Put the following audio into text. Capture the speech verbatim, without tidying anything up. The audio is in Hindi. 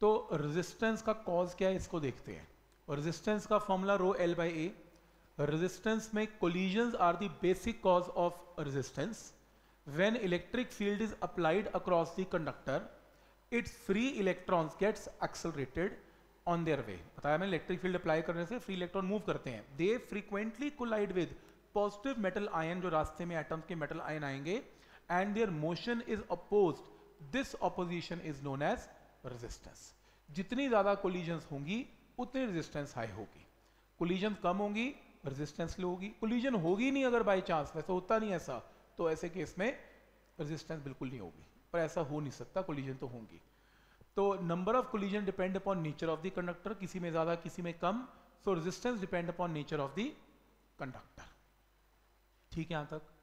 तो रेजिस्टेंस का कॉज क्या है इसको देखते हैं। रेजिस्टेंस का formula rho L by A. Resistance में collisions are the basic cause of resistance. When electric field is applied across the conductor, its free electrons gets accelerated on their way. बताया मैंने, इलेक्ट्रिक फील्ड अप्लाई करने से फ्री इलेक्ट्रॉन मूव करते हैं। They frequently collide with positive metal ion, जो रास्ते में एटम्स के मेटल आयन आएंगे, and their motion is opposed. This opposition is known as resistance. जितनी ज्यादा कोलिजन्स होंगी उतनी रेजिस्टेंस हाई होगी। कोलिजन कम होंगी, रेजिस्टेंस लो होगी। कोलिजन होगी नहीं अगर बाय चांस, वैसे होता नहीं ऐसा, तो ऐसे केस में रेजिस्टेंस बिल्कुल नहीं होगी। पर ऐसा हो नहीं सकता, कोलिजन तो होंगी। तो number of collision depend upon nature of the conductor, किसी में ज्यादा किसी में कम। So resistance depend upon nature of the conductor. ठीक है यहां तक?